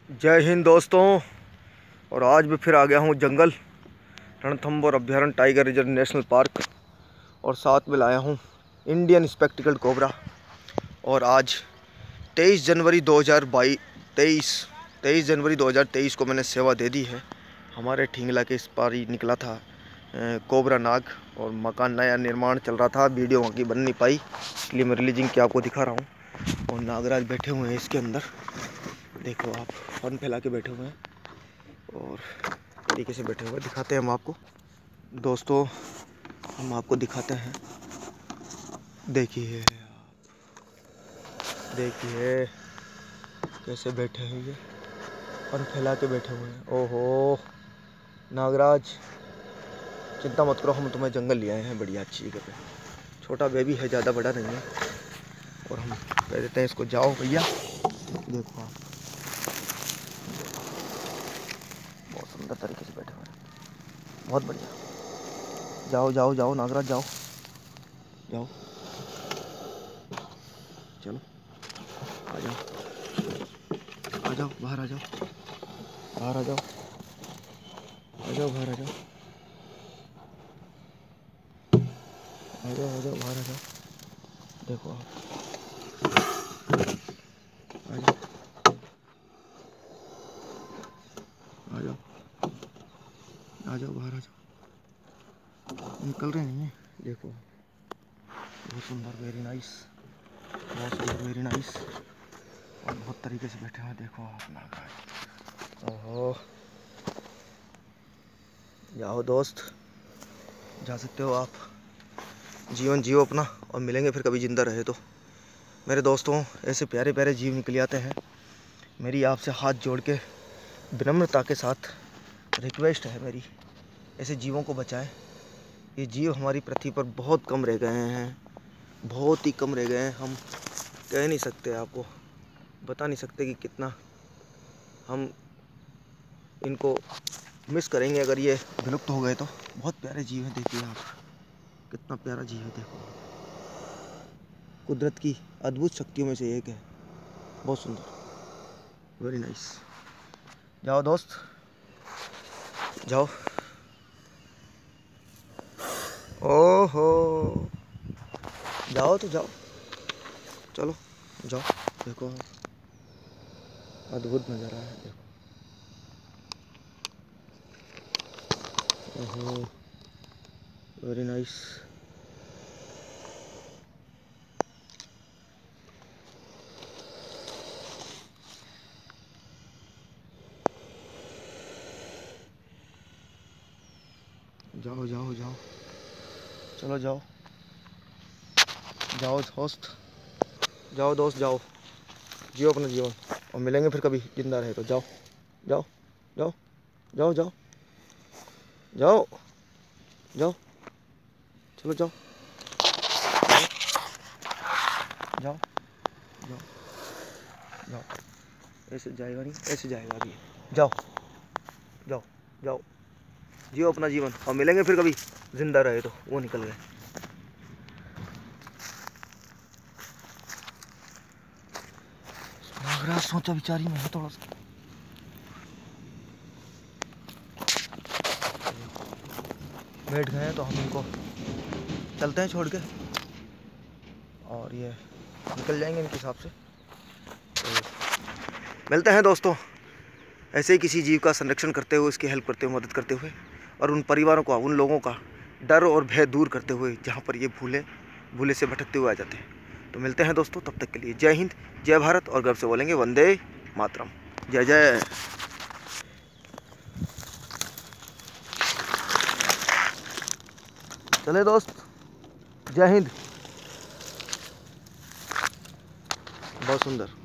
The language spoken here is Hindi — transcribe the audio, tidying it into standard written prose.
जय हिंद दोस्तों। और आज भी फिर आ गया हूँ जंगल रणथंभौर अभ्यारण्य टाइगर रिजर्व नेशनल पार्क, और साथ में लाया हूँ इंडियन स्पेक्टिकल्ड कोबरा। और आज 23 जनवरी 2023 को मैंने सेवा दे दी है। हमारे ठिंगला के इस पार ही निकला था कोबरा नाग, और मकान नया निर्माण चल रहा था। वीडियो वहाँ की बन नहीं पाई, इसलिए मैं रिलीजिंग की आपको दिखा रहा हूँ। और नागराज बैठे हुए हैं इसके अंदर, देखो आप, फन फैला के बैठे हुए हैं और तरीके से बैठे हुए। दिखाते हैं हम आपको दोस्तों, हम आपको दिखाते हैं। देखिए देखिए कैसे बैठे हैं ये, फन फैला के बैठे हुए हैं। ओहो नागराज, चिंता मत करो, हम तुम्हें जंगल ले आए हैं बढ़िया अच्छी जगह पे। छोटा बेबी है, ज़्यादा बड़ा नहीं है। और हम कह देते हैं इसको जाओ भैया। देखो आप, बहुत सुंदर तरीके से बैठे हुए हैं, बहुत बढ़िया। जाओ जाओ जाओ नागराज, जाओ जाओ, चलो आ जाओ, आ जाओ बाहर, आ जाओ बाहर, आ जाओ, आ जाओ बाहर, आ जाओ, आ जाओ, आ जाओ बाहर, आ जाओ। देखो आप, आ जाओ, आ जाओ, आ जाओ बाहर, आ जाओ। निकल रहे नहीं है, देखो बहुत सुंदर, वेरी नाइस, बहुत सुंदर, वेरी नाइस। और बहुत तरीके से बैठे हुए, देखो आप नागराज। ओहो, जाओ दोस्त, जा सकते हो आप, जीवन जियो अपना, और मिलेंगे फिर कभी जिंदा रहे तो। मेरे दोस्तों, ऐसे प्यारे प्यारे जीव निकल आते हैं। मेरी आपसे हाथ जोड़ के विनम्रता के साथ रिक्वेस्ट है मेरी, ऐसे जीवों को बचाएं। ये जीव हमारी पृथ्वी पर बहुत कम रह गए हैं, बहुत ही कम रह गए हैं। हम कह नहीं सकते, आपको बता नहीं सकते कि कितना हम इनको मिस करेंगे अगर ये विलुप्त हो गए तो। बहुत प्यारे जीव हैं, देखिए आप, कितना प्यारा जीव है। देखो, कुदरत की अद्भुत शक्तियों में से एक है, बहुत सुंदर, वेरी नाइस। जाओ दोस्त, जाओ। ओहो, जाओ तो जाओ, चलो जाओ। देखो अद्भुत नज़ारा है, देखो। ओहो वेरी नाइस। जाओ जाओ जाओ, चलो जाओ, जाओ दोस्त, जाओ दोस्त, जाओ, जियो अपना जीवन, और मिलेंगे फिर कभी जिंदा रहे तो। जाओ जाओ जाओ जाओ जाओ जाओ जाओ, चलो जाओ जाओ जाओ जाओ। ऐसे जाएगा नहीं, ऐसे जाएगा अभी। जाओ जाओ जाओ, जियो अपना जीवन, और मिलेंगे फिर कभी जिंदा रहे तो। वो निकल गए। नागराज सोचा बिचारी में है थोड़ा सा, बैठ गए हैं तो हम इनको चलते हैं छोड़ के, और ये निकल जाएंगे इनके हिसाब से। तो मिलते हैं दोस्तों, ऐसे ही किसी जीव का संरक्षण करते हुए, इसकी हेल्प करते हुए, मदद करते हुए, और उन परिवारों का, उन लोगों का डर और भय दूर करते हुए जहाँ पर ये भूले से भटकते हुए आ जाते हैं। तो मिलते हैं दोस्तों, तब तक के लिए जय हिंद, जय भारत, और गर्व से बोलेंगे वंदे मातरम। जय जय। चले दोस्त, जय हिंद। बहुत सुंदर।